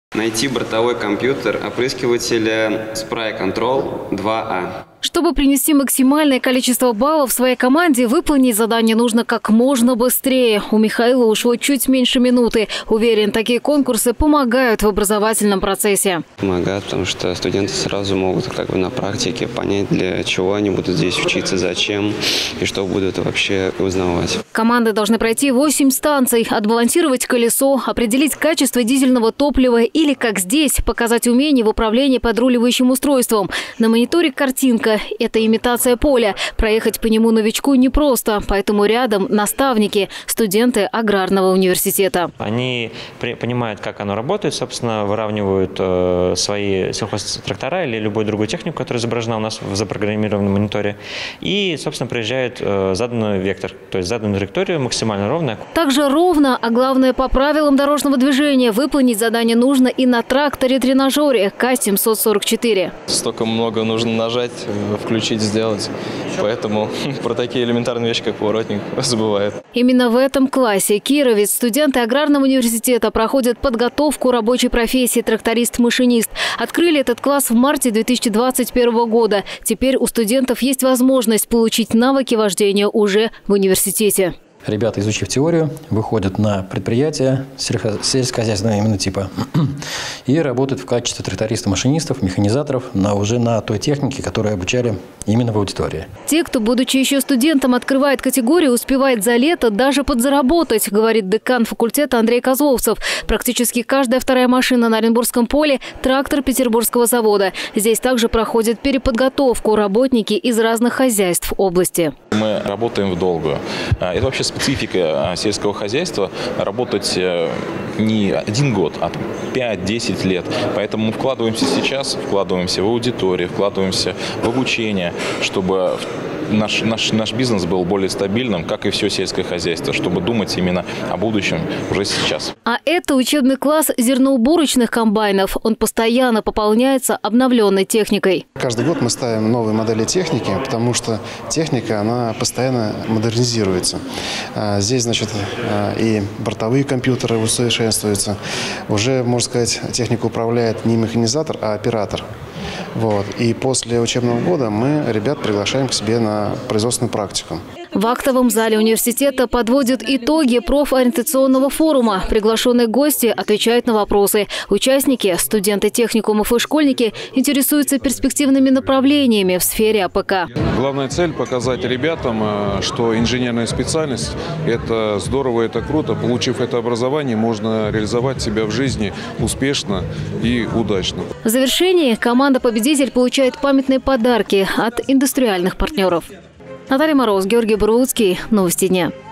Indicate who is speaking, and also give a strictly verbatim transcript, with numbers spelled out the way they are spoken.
Speaker 1: Найти бортовой компьютер опрыскивателя Spray Control два А.
Speaker 2: Чтобы принести максимальное количество баллов своей команде, выполнить задание нужно как можно быстрее. У Михаила ушло чуть меньше минуты. Уверен, такие конкурсы помогают в образовательном процессе.
Speaker 1: Помогают, потому что студенты сразу могут как бы на практике понять, для чего они будут здесь учиться, зачем и что будут вообще узнавать.
Speaker 2: Команды должны пройти восемь станций, отбалансировать колесо, определить качество дизельного топлива или, как здесь, показать умение в управлении подруливающим устройством. На мониторе картинка. Это имитация поля. Проехать по нему новичку непросто, поэтому рядом наставники, студенты аграрного университета.
Speaker 3: Они понимают, как оно работает, собственно, выравнивают э, свои сельхозтрактора или любую другую технику, которая изображена у нас в запрограммированном мониторе, и, собственно, проезжают э, заданный вектор, то есть заданную траекторию максимально ровно.
Speaker 2: Также ровно, а главное по правилам дорожного движения, выполнить задание нужно и на тракторе-тренажере К семьсот сорок четыре.
Speaker 4: Столько много нужно нажать, включить, сделать. Поэтому про такие элементарные вещи, как поворотник, забывают.
Speaker 2: Именно в этом классе кировец студенты аграрного университета проходят подготовку рабочей профессии тракторист-машинист. Открыли этот класс в марте две тысячи двадцать первого года. Теперь у студентов есть возможность получить навыки вождения уже в университете.
Speaker 5: Ребята, изучив теорию, выходят на предприятия сельскохозяйственного именно типа и работают в качестве трактористов-машинистов, механизаторов на, уже на той технике, которую обучали именно в аудитории.
Speaker 2: Те, кто, будучи еще студентом, открывает категорию, успевает за лето даже подзаработать, говорит декан факультета Андрей Козловцев. Практически каждая вторая машина на Оренбургском поле – трактор Петербургского завода. Здесь также проходят переподготовку работники из разных хозяйств области.
Speaker 6: Мы работаем в долгую. Это вообще специфика сельского хозяйства – работать не один год, а пять-десять лет. Поэтому мы вкладываемся сейчас, вкладываемся в аудиторию, вкладываемся в обучение, чтобы наш, наш, наш бизнес был более стабильным, как и все сельское хозяйство, чтобы думать именно о будущем уже сейчас.
Speaker 2: А это учебный класс зерноуборочных комбайнов. Он постоянно пополняется обновленной техникой.
Speaker 7: Каждый год мы ставим новые модели техники, потому что техника, она постоянно модернизируется. Здесь, значит, и бортовые компьютеры усовершенствуются. Уже, можно сказать, технику управляет не механизатор, а оператор. Вот. И после учебного года мы ребят приглашаем к себе на производственную практику.
Speaker 2: В актовом зале университета подводят итоги профориентационного форума. Приглашенные гости отвечают на вопросы. Участники, студенты техникумов и школьники интересуются перспективными направлениями в сфере А П К.
Speaker 8: Главная цель – показать ребятам, что инженерная специальность – это здорово, это круто. Получив это образование, можно реализовать себя в жизни успешно и удачно.
Speaker 2: В завершении команда-победитель получает памятные подарки от индустриальных партнеров. Наталья Мороз, Георгий Бурлуцкий. Новости дня.